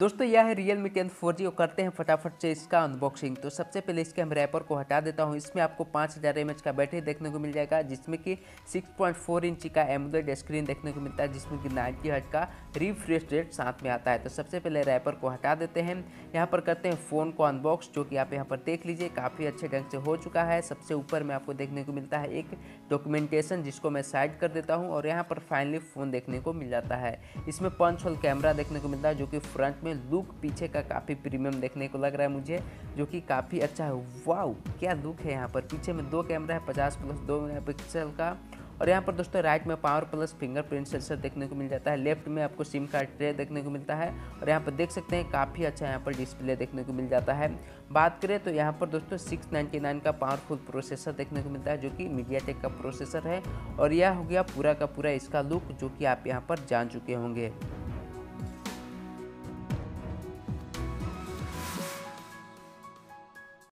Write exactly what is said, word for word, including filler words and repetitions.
दोस्तों यह है Realme टेन फोर जी और करते हैं फटाफट से इसका अनबॉक्सिंग। तो सबसे पहले इसके हम रैपर को हटा देता हूं। इसमें आपको पाँच हज़ार एम एच का बैटरी देखने को मिल जाएगा, जिसमें कि सिक्स पॉइंट फोर इंच का एमोलेड स्क्रीन देखने को मिलता है, जिसमें कि नाइंटी हर्ट्ज का रिफ्रेश रेट साथ में आता है। तो सबसे पहले रैपर को हटा देते हैं। यहाँ पर करते हैं फ़ोन को अनबॉक्स, जो कि आप यहाँ पर देख लीजिए काफ़ी अच्छे ढंग से हो चुका है। सबसे ऊपर में आपको देखने को मिलता है एक डॉक्यूमेंटेशन, जिसको मैं साइड कर देता हूँ और यहाँ पर फाइनली फ़ोन देखने को मिल जाता है। इसमें पंच होल कैमरा देखने को मिलता है, जो कि फ्रंट में लुक पीछे का काफ़ी प्रीमियम देखने को लग रहा है मुझे, जो कि काफ़ी अच्छा है। वाओ क्या लुक है। यहाँ पर पीछे में दो कैमरा है पचास प्लस दो मेगापिक्सल का। और यहाँ पर दोस्तों राइट में पावर प्लस फिंगरप्रिंट सेंसर देखने को मिल जाता है। लेफ्ट में आपको सिम कार्ड ट्रे देखने को मिलता है और यहाँ पर देख सकते हैं काफ़ी अच्छा यहाँ पर डिस्प्ले देखने को मिल जाता है। बात करें तो यहाँ पर दोस्तों सिक्स नाइन्टी नाइन का पावरफुल प्रोसेसर देखने को मिलता है, जो कि मीडियाटेक का प्रोसेसर है। और यह हो गया पूरा का पूरा इसका लुक, जो कि आप यहाँ पर जान चुके होंगे।